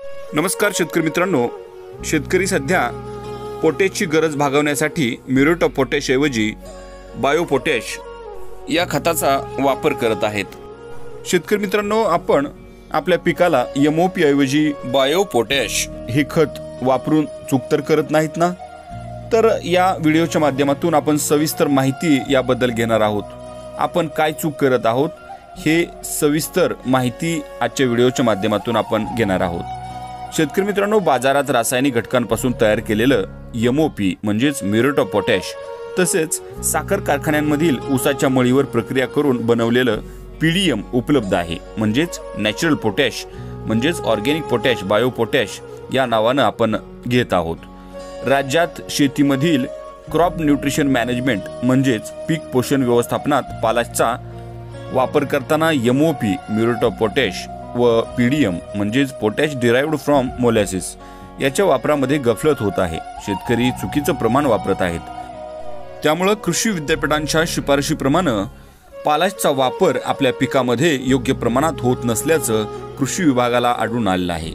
नमस्कार शेतकरी मित्रांनो, शेतकरी सध्या पोटॅशची गरज भागवण्यासाठी म्युरेट ऑफ पोटॅश ऐवजी बायो पोटॅश या खताचा वापर करत आहेत। शेतकरी मित्रांनो, आपण आपल्या पिकाला MOP ऐवजी बायो पोटॅश हे खत वापरून चूक तर करत नाहीत ना? तर या व्हिडिओच्या माध्यमातून आपण सविस्तर माहिती याबद्दल घेणार आहोत। आपण काय चूक करत आहोत हे सविस्तर माहिती आजच्या व्हिडिओच्या माध्यमातून आपण घेणार आहोत। शेतकरी मित्रांनो, बाजारात रासायनिक घटकांपासून तयार केलेलं MOP म्हणजेच म्युरेट ऑफ पोटॅश तसेच साखर कारखान्यांमधील ऊसाच्या मळीवर प्रक्रिया करून बनवलेलं PDM उपलब्ध आहे, म्हणजेच नॅचरल पोटॅश म्हणजेच ऑर्गॅनिक पोटॅश, बायो पोटॅश या नावानं आपण घेत आहोत। राज्यात शेतीमधील क्रॉप न्यूट्रिशन मॅनेजमेंट म्हणजेच पीक पोषण व्यवस्थापनात पालाशचा वापर करताना MOP म्युरेट ऑफ पोटॅश व PDM म्हणजेच पोटॅश डिराइव्ड फ्रॉम मोलॅसिस याच्या वापरामध्ये गफलत होत आहे। शेतकरी चुकीचं प्रमाण वापरत आहेत। त्यामुळे कृषी विद्यापीठांच्या शिफारशीप्रमाणे पालाशचा वापर आपल्या पिकामध्ये योग्य प्रमाणात होत नसल्याचं कृषी विभागाला आढळून आलेलं आहे।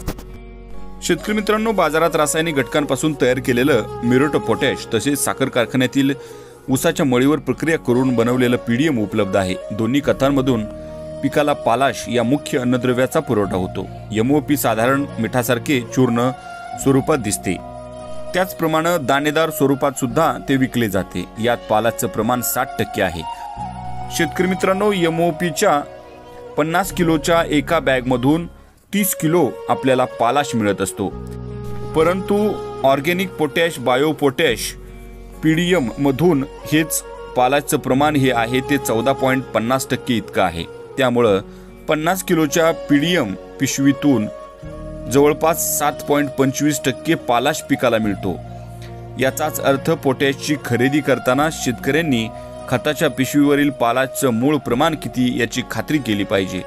शेतकरी मित्रांनो, बाजारात रासायनिक घटकांपासून तयार केलेलं म्युरेट ऑफ पोटॅश तसेच साखर कारखान्यातील ऊसाच्या मळीवर प्रक्रिया करून बनवलेलं PDM उपलब्ध आहे। दोन्ही खतांमधून पिकाला पालाश या मुख्य अन्नद्रव्याचा पुरवठा होतो। MOP साधारण मिठासारखे चूर्ण स्वरूपात दिसते, त्याचप्रमाणे दाणेदार स्वरूपात सुद्धा ते विकले जाते। यात पालाशचं प्रमाण 60% आहे। शेतकरी मित्रांनो, MOPच्या 50 किलोच्या एका बॅगमधून 30 किलो आपल्याला पालाश मिळत असतो, परंतु organic potash, bio potash, PDM मधून हेच पालाशचं प्रमाण हे आहे ते 14.50% इतकं आहे। त्यामुळे 50 किलोच्या PDM पिशवीतून जवळपास 7.25% पालाश पिकाला मिळतो। याचाच अर्थ पोटॅशची खरेदी करताना शेतकऱ्यांनी खताच्या पिशवीवरील पालाशचं मूळ प्रमाण किती याची खात्री केली पाहिजे।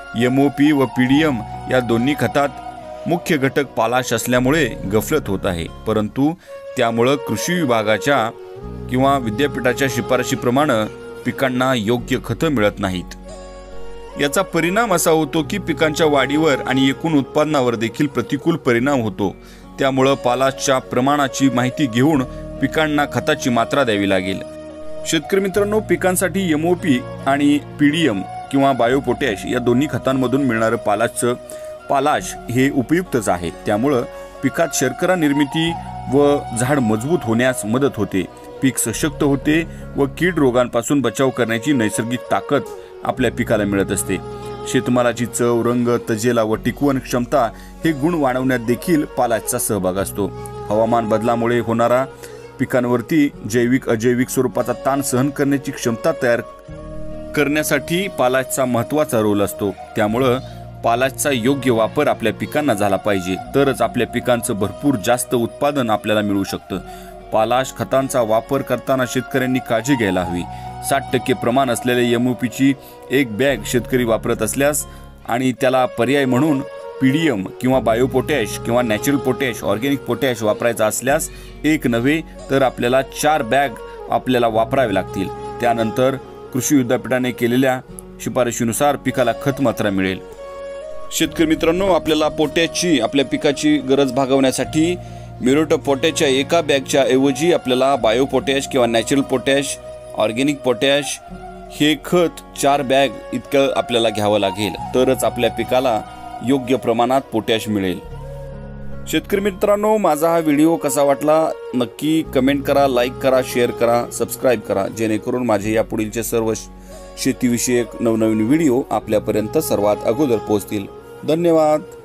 MOP व PDM या दोन्ही खतात मुख्य घटक पालाश असल्यामुळे गफलत होत आहे, परंतु त्यामुळे कृषी विभागाच्या किंवा विद्यापीठाच्या शिफारशीप्रमाणे पिकांना योग्य खतं मिळत नाहीत। याचा परिणाम असा होतो की पिकांच्या वाढीवर आणि एकूण उत्पादनावर देखील प्रतिकूल परिणाम होतो। त्यामुळे पालाशच्या प्रमाणाची माहिती घेऊन पिकांना खताची मात्रा द्यावी लागेल। शेतकरी मित्रांनो, पिकांसाठी MOP आणि PDM किंवा बायो पोटॅश या दोन्ही खतांमधून मिळणारं पालाश हे उपयुक्तच आहे। त्यामुळे पिकात शर्करा निर्मिती व झाड मजबूत होण्यास मदत होते, पीक सशक्त होते व कीड रोगांपासून बचाव करण्याची नैसर्गिक ताकद आपल्या पिकाला मिळत असते। शेतमालाची चव, रंग, तजेला व टिकवण क्षमता हे गुण वाढवण्यात देखील पालाशचा सहभाग असतो। हवामान बदलामुळे होणारा पिकांवरती जैविक अजैविक स्वरूपाचा ताण सहन करण्याची क्षमता तयार करण्यासाठी पालाशचा महत्त्वाचा रोल असतो। त्यामुळे पालाशचा योग्य वापर आपल्या पिकांना झाला पाहिजे, तरच आपल्या पिकांचं भरपूर जास्त उत्पादन आपल्याला मिळू शकतं। पालाश खतांचा वापर करताना शेतकऱ्यांनी काळजी घ्यायला हवी। 60% प्रमाण असलेल्या MOPची एक बॅग शेतकरी वापरत असल्यास आणि त्याला पर्याय म्हणून PDM किंवा बायो पोटॅश किंवा नॅचरल पोटॅश, ऑर्गॅनिक पोटॅश वापरायचा असल्यास एक नव्हे तर आपल्याला 4 बॅग आपल्याला वापरावे लागतील। त्यानंतर कृषी विद्यापीठाने केलेल्या शिफारशीनुसार पिकाला खत मात्रा मिळेल। शेतकरी मित्रांनो, आपल्याला पोटॅशची आपल्या पिकाची गरज भागवण्यासाठी म्युरेट ऑफ पोटॅशच्या एका बॅगच्या ऐवजी आपल्याला बायो पोटॅश किंवा नॅचरल पोटॅश, ऑर्गॅनिक पोटॅश हे खत 4 बॅग इतकं आपल्याला घ्यावं लागेल, तरच आपल्या पिकाला योग्य प्रमाणात पोटॅश मिळेल। शेतकरी मित्रांनो, माझा हा व्हिडिओ कसा वाटला नक्की कमेंट करा, लाईक करा, शेअर करा, सबस्क्राईब करा, जेणेकरून माझे यापुढीलचे सर्व शेतीविषयक नवनवीन व्हिडिओ आपल्यापर्यंत सर्वात अगोदर पोहोचतील। धन्यवाद।